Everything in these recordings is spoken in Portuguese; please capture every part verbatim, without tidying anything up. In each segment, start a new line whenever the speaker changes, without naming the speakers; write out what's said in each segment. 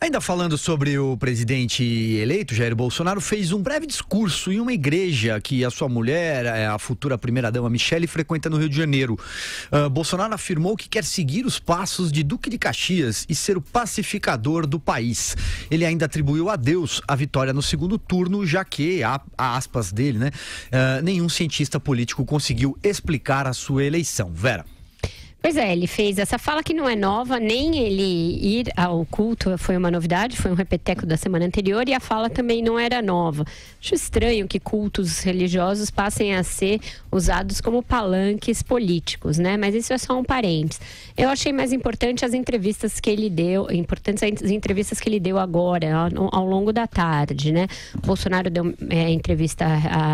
Ainda falando sobre o presidente eleito, Jair Bolsonaro fez um breve discurso em uma igreja que a sua mulher, a futura primeira-dama Michele, frequenta no Rio de Janeiro. Uh, Bolsonaro afirmou que quer seguir os passos de Duque de Caxias e ser o pacificador do país. Ele ainda atribuiu a Deus a vitória no segundo turno, já que, a, a aspas dele, né, uh, nenhum cientista político conseguiu explicar a sua eleição. Vera.
Pois é, ele fez essa fala que não é nova, nem ele ir ao culto foi uma novidade, foi um repeteco da semana anterior, e a fala também não era nova. Acho estranho que cultos religiosos passem a ser usados como palanques políticos, né? Mas isso é só um parênteses. Eu achei mais importante as entrevistas que ele deu, importantes as entrevistas que ele deu agora, ao, ao longo da tarde, né? O Bolsonaro deu é, entrevista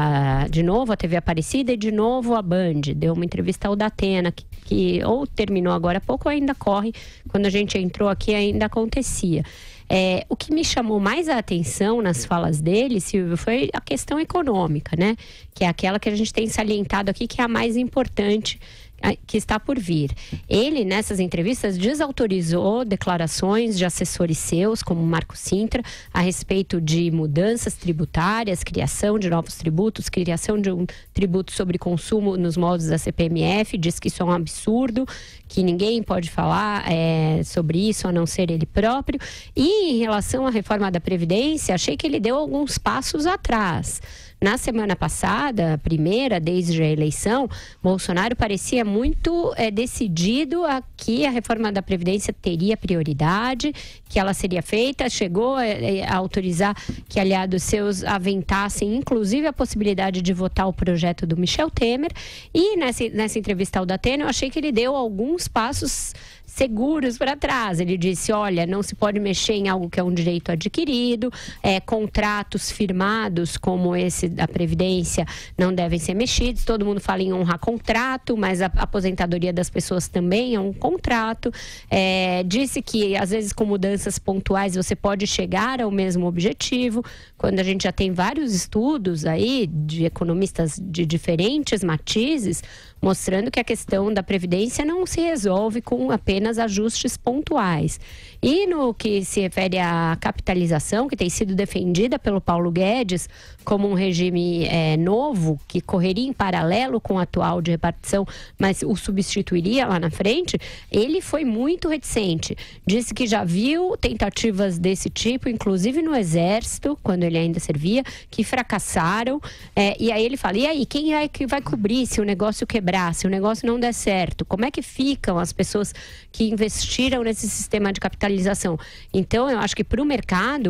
a, de novo à T V Aparecida e de novo à Band, deu uma entrevista ao Datena, que, que ou terminou agora há pouco ou ainda corre, quando a gente entrou aqui ainda acontecia. É, o que me chamou mais a atenção nas falas dele, Silvio, foi a questão econômica, né? Que é aquela que a gente tem salientado aqui, que é a mais importante, que está por vir. Ele, nessas entrevistas, desautorizou declarações de assessores seus, como Marco Sintra, a respeito de mudanças tributárias, criação de novos tributos, criação de um tributo sobre consumo nos moldes da C P M F, diz que isso é um absurdo, que ninguém pode falar é, sobre isso a não ser ele próprio. E em relação à reforma da Previdência, achei que ele deu alguns passos atrás. Na semana passada, a primeira, desde a eleição, Bolsonaro parecia muito é, decidido a que a reforma da Previdência teria prioridade, que ela seria feita, chegou a, a autorizar que aliados seus aventassem, inclusive, a possibilidade de votar o projeto do Michel Temer. E nessa, nessa entrevista ao Datena, eu achei que ele deu alguns passos seguros para trás. Ele disse, olha, não se pode mexer em algo que é um direito adquirido, é, contratos firmados como esse da Previdência não devem ser mexidos, todo mundo fala em honrar contrato, mas a aposentadoria das pessoas também é um contrato. É, disse que às vezes com mudanças pontuais você pode chegar ao mesmo objetivo, quando a gente já tem vários estudos aí de economistas de diferentes matizes, mostrando que a questão da Previdência não se resolve com apenas ajustes pontuais. E no que se refere à capitalização, que tem sido defendida pelo Paulo Guedes como um regime é, novo, que correria em paralelo com o atual de repartição, mas o substituiria lá na frente, ele foi muito reticente. Disse que já viu tentativas desse tipo, inclusive no Exército, quando ele ainda servia, que fracassaram. É, e aí ele fala, e aí, quem é que vai cobrir se o negócio quebrar, se o negócio não der certo? Como é que ficam as pessoas que investiram nesse sistema de capitalização? Então, eu acho que para o mercado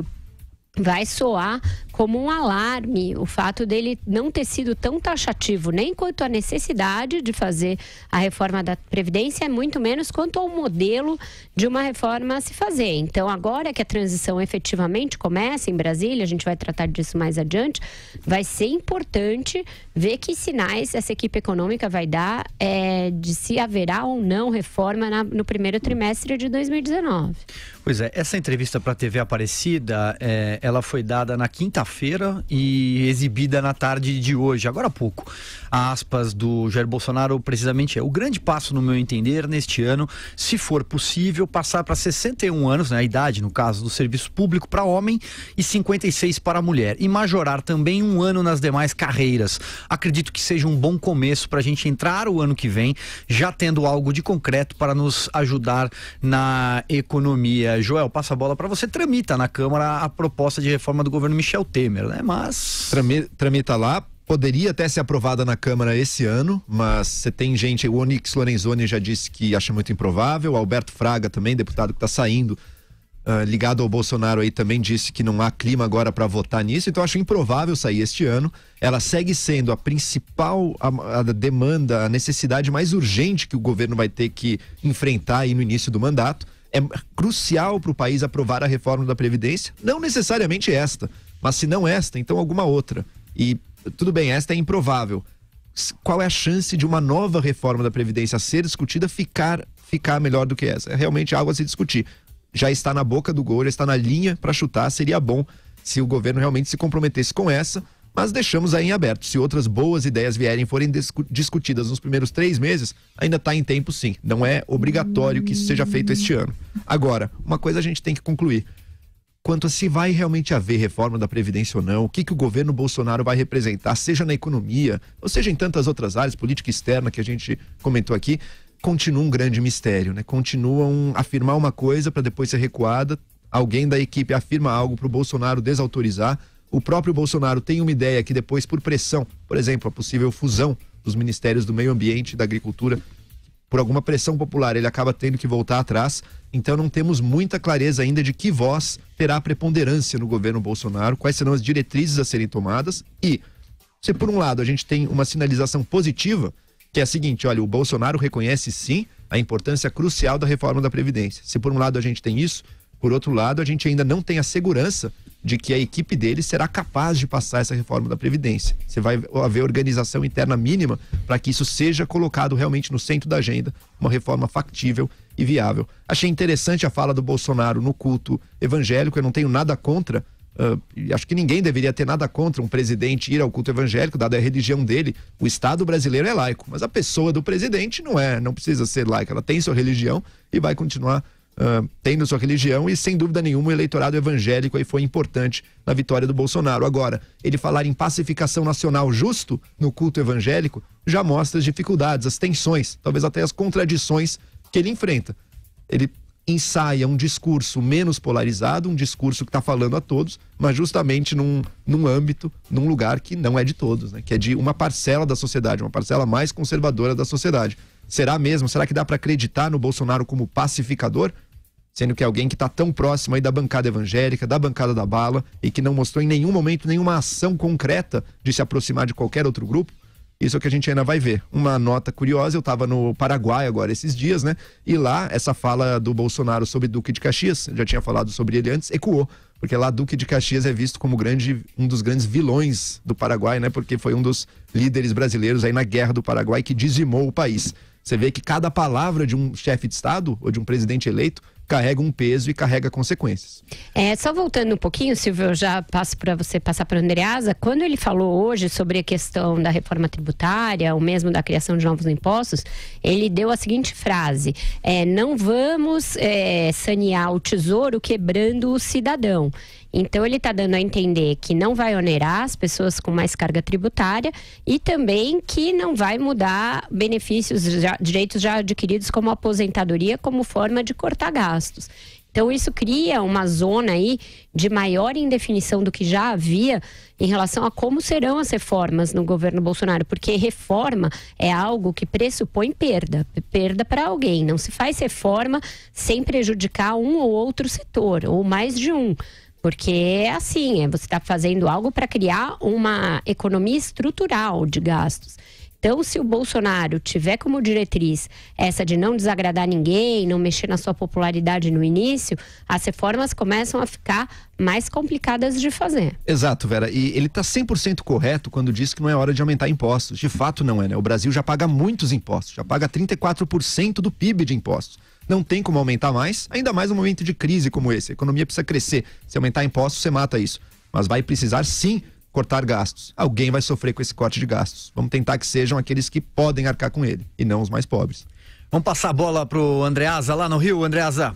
vai soar como um alarme o fato dele não ter sido tão taxativo nem quanto à necessidade de fazer a reforma da Previdência, muito menos quanto ao modelo de uma reforma a se fazer. Então, agora que a transição efetivamente começa em Brasília, a gente vai tratar disso mais adiante, vai ser importante ver que sinais essa equipe econômica vai dar é, de se haverá ou não reforma na, no primeiro trimestre de dois mil e dezenove.
Pois é, essa entrevista para a T V Aparecida, é, ela foi dada na quinta-feira e exibida na tarde de hoje, agora há pouco. A aspas do Jair Bolsonaro precisamente é: o grande passo, no meu entender, neste ano, se for possível, passar para sessenta e um anos, né, a idade, no caso, do serviço público para homem e cinquenta e seis para mulher, e majorar também um ano nas demais carreiras. Acredito que seja um bom começo para a gente entrar o ano que vem já tendo algo de concreto para nos ajudar na economia. Joel, passa a bola para você. Tramita na Câmara a proposta de reforma do governo Michel Temer, né? Mas...
Tramita lá, poderia até ser aprovada na Câmara esse ano, mas você tem gente, o Onyx Lorenzoni já disse que acha muito improvável, o Alberto Fraga também, deputado que está saindo, uh, ligado ao Bolsonaro aí, também disse que não há clima agora para votar nisso, então acho improvável sair este ano. Ela segue sendo a principal a, a demanda, a necessidade mais urgente que o governo vai ter que enfrentar aí no início do mandato. É crucial para o país aprovar a reforma da Previdência, não necessariamente esta, mas se não esta, então alguma outra. E tudo bem, esta é improvável. Qual é a chance de uma nova reforma da Previdência a ser discutida ficar, ficar melhor do que essa? É realmente algo a se discutir. Já está na boca do gol, já está na linha para chutar. Seria bom se o governo realmente se comprometesse com essa, mas deixamos aí em aberto. Se outras boas ideias vierem e forem discutidas nos primeiros três meses, ainda está em tempo sim. Não é obrigatório que isso seja feito este ano. Agora, uma coisa a gente tem que concluir. quanto a se vai realmente haver reforma da Previdência ou não, o que, que o governo Bolsonaro vai representar, seja na economia, ou seja em tantas outras áreas, política externa que a gente comentou aqui, continua um grande mistério, né? Continuam a afirmar uma coisa para depois ser recuada, alguém da equipe afirma algo para o Bolsonaro desautorizar, o próprio Bolsonaro tem uma ideia que depois, por pressão, por exemplo, a possível fusão dos ministérios do meio ambiente e da agricultura, por alguma pressão popular, ele acaba tendo que voltar atrás. Então não temos muita clareza ainda de que voz terá preponderância no governo Bolsonaro, quais serão as diretrizes a serem tomadas. E se por um lado a gente tem uma sinalização positiva, que é a seguinte: olha, o Bolsonaro reconhece sim a importância crucial da reforma da Previdência. Se por um lado a gente tem isso, por outro lado a gente ainda não tem a segurança de que a equipe dele será capaz de passar essa reforma da Previdência. Você vai haver organização interna mínima para que isso seja colocado realmente no centro da agenda, uma reforma factível e viável. Achei interessante a fala do Bolsonaro no culto evangélico, eu não tenho nada contra, uh, e acho que ninguém deveria ter nada contra um presidente ir ao culto evangélico, dada a religião dele. O Estado brasileiro é laico, mas a pessoa do presidente não é, não precisa ser laica, ela tem sua religião e vai continuar Uh, tendo sua religião, e sem dúvida nenhuma o eleitorado evangélico aí foi importante na vitória do Bolsonaro. Agora, ele falar em pacificação nacional justo no culto evangélico já mostra as dificuldades, as tensões, talvez até as contradições que ele enfrenta. Ele ensaia um discurso menos polarizado, um discurso que está falando a todos, mas justamente num, num âmbito, num lugar que não é de todos, né? Que é de uma parcela da sociedade, uma parcela mais conservadora da sociedade. Será mesmo? Será que dá para acreditar no Bolsonaro como pacificador? Sendo que é alguém que está tão próximo aí da bancada evangélica, da bancada da bala, e que não mostrou em nenhum momento nenhuma ação concreta de se aproximar de qualquer outro grupo. Isso é o que a gente ainda vai ver. Uma nota curiosa, eu estava no Paraguai agora esses dias, né? E lá, essa fala do Bolsonaro sobre Duque de Caxias, eu já tinha falado sobre ele antes, ecoou. Porque lá Duque de Caxias é visto como grande, um dos grandes vilões do Paraguai, né? Porque foi um dos líderes brasileiros aí na Guerra do Paraguai que dizimou o país. Você vê que cada palavra de um chefe de Estado ou de um presidente eleito carrega um peso e carrega consequências.
É, só voltando um pouquinho, Silvio, eu já passo para você passar para o Andreasa. Quando ele falou hoje sobre a questão da reforma tributária, ou mesmo da criação de novos impostos, ele deu a seguinte frase: é, não vamos é, sanear o tesouro quebrando o cidadão. Então ele está dando a entender que não vai onerar as pessoas com mais carga tributária e também que não vai mudar benefícios, já, direitos já adquiridos como aposentadoria como forma de cortar gastos. Então isso cria uma zona aí de maior indefinição do que já havia em relação a como serão as reformas no governo Bolsonaro, porque reforma é algo que pressupõe perda, perda para alguém. Não se faz reforma sem prejudicar um ou outro setor, ou mais de um. Porque é assim, é, você está fazendo algo para criar uma economia estrutural de gastos. Então, se o Bolsonaro tiver como diretriz essa de não desagradar ninguém, não mexer na sua popularidade no início, as reformas começam a ficar mais complicadas de fazer.
Exato, Vera. E ele está cem por cento correto quando diz que não é hora de aumentar impostos. De fato não é, né? O Brasil já paga muitos impostos, já paga trinta e quatro por cento do P I B de impostos. Não tem como aumentar mais, ainda mais num momento de crise como esse. A economia precisa crescer. Se aumentar impostos, você mata isso. Mas vai precisar sim cortar gastos. Alguém vai sofrer com esse corte de gastos. Vamos tentar que sejam aqueles que podem arcar com ele, e não os mais pobres.
Vamos passar a bola pro Andreasa lá no Rio. Andreasa.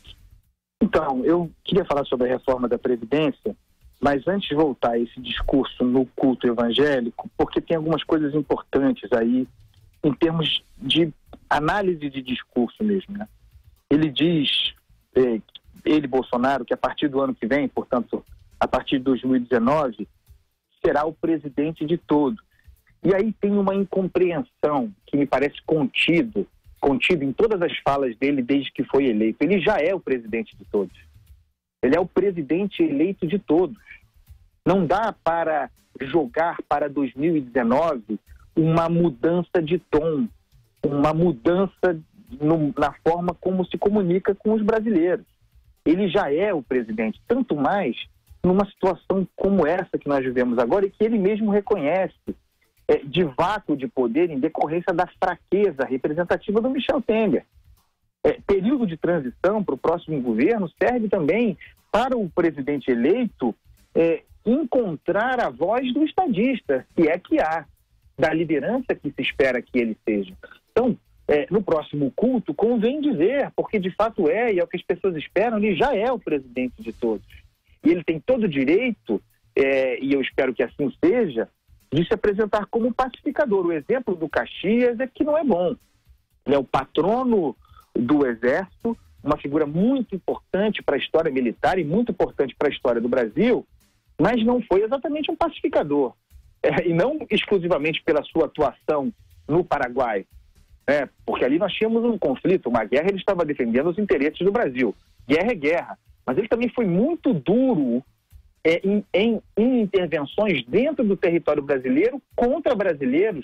Então, eu queria falar sobre a reforma da Previdência, mas antes de voltar a esse discurso no culto evangélico, porque tem algumas coisas importantes aí em termos de análise de discurso mesmo, né? Ele diz, eh, ele, Bolsonaro, que a partir do ano que vem, portanto, a partir de dois mil e dezenove, será o presidente de todos. E aí tem uma incompreensão que me parece contido, contido em todas as falas dele desde que foi eleito. Ele já é o presidente de todos. Ele é o presidente eleito de todos. Não dá para jogar para dois mil e dezenove uma mudança de tom, uma mudança no, na forma como se comunica com os brasileiros. Ele já é o presidente, tanto mais numa situação como essa que nós vivemos agora e que ele mesmo reconhece, é, de vácuo de poder em decorrência da fraqueza representativa do Michel Temer. É, período de transição para o próximo governo serve também para o presidente eleito é, encontrar a voz do estadista, que é que há, da liderança que se espera que ele seja. Então, é, no próximo culto, convém dizer, porque de fato é, e é o que as pessoas esperam, ele já é o presidente de todos. E ele tem todo o direito, é, e eu espero que assim seja, de se apresentar como um pacificador. O exemplo do Caxias é que não é bom. Ele é o patrono do Exército, uma figura muito importante para a história militar e muito importante para a história do Brasil, mas não foi exatamente um pacificador. É, e não exclusivamente pela sua atuação no Paraguai, né? Porque ali nós tínhamos um conflito, uma guerra, ele estava defendendo os interesses do Brasil. Guerra é guerra, mas ele também foi muito duro é, em, em, em intervenções dentro do território brasileiro contra brasileiros,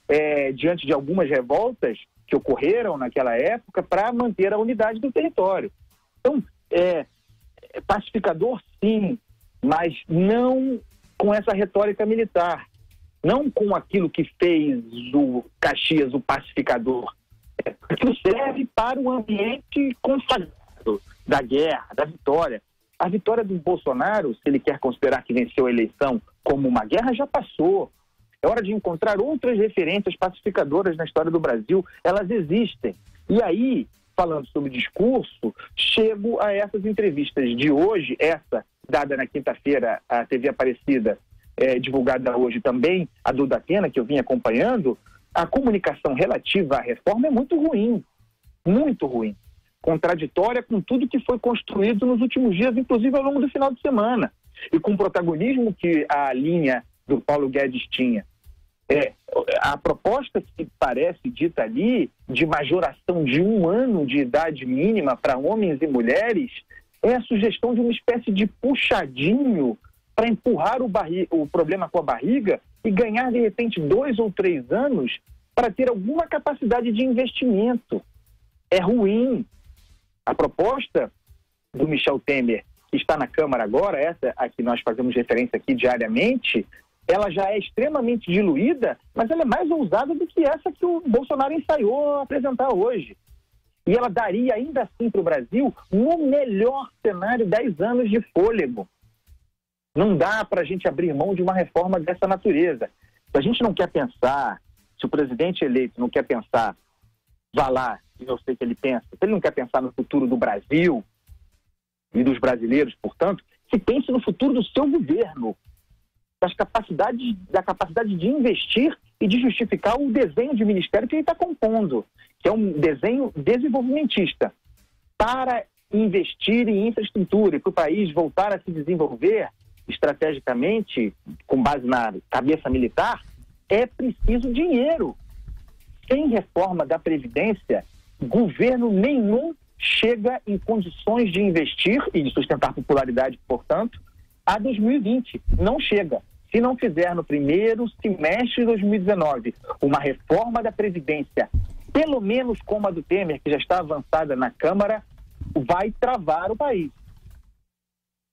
é, diante de algumas revoltas que ocorreram naquela época para manter a unidade do território. Então, é, é pacificador sim, mas não com essa retórica militar, não com aquilo que fez o Caxias o pacificador. Aquilo serve para o ambiente consagrado da guerra, da vitória. A vitória do Bolsonaro, se ele quer considerar que venceu a eleição como uma guerra, já passou. É hora de encontrar outras referências pacificadoras na história do Brasil. Elas existem. E aí, falando sobre discurso, chego a essas entrevistas de hoje, essa dada na quinta-feira à T V Aparecida, é, divulgada hoje também, a do Datena, que eu vim acompanhando. A comunicação relativa à reforma é muito ruim, muito ruim. Contraditória com tudo que foi construído nos últimos dias, inclusive ao longo do final de semana, e com o protagonismo que a linha do Paulo Guedes tinha. É, a proposta que parece dita ali, de majoração de um ano de idade mínima para homens e mulheres, é a sugestão de uma espécie de puxadinho para empurrar o, barri- o problema com a barriga e ganhar, de repente, dois ou três anos para ter alguma capacidade de investimento. É ruim. A proposta do Michel Temer, que está na Câmara agora, essa a que nós fazemos referência aqui diariamente, ela já é extremamente diluída, mas ela é mais ousada do que essa que o Bolsonaro ensaiou apresentar hoje. E ela daria ainda assim para o Brasil, no melhor cenário, dez anos de fôlego. Não dá para a gente abrir mão de uma reforma dessa natureza. Se a gente não quer pensar, se o presidente eleito não quer pensar, vá lá, e eu sei que ele pensa, se ele não quer pensar no futuro do Brasil e dos brasileiros, portanto, se pense no futuro do seu governo, das capacidades, da capacidade de investir e de justificar o desenho de ministério que ele está compondo, que é um desenho desenvolvimentista, para investir em infraestrutura e para o país voltar a se desenvolver estrategicamente, com base na cabeça militar, é preciso dinheiro. Sem reforma da Previdência, governo nenhum chega em condições de investir e de sustentar popularidade, portanto, a dois mil e vinte. Não chega. Se não fizer no primeiro semestre de dois mil e dezenove uma reforma da Previdência, pelo menos como a do Temer, que já está avançada na Câmara, vai travar o país.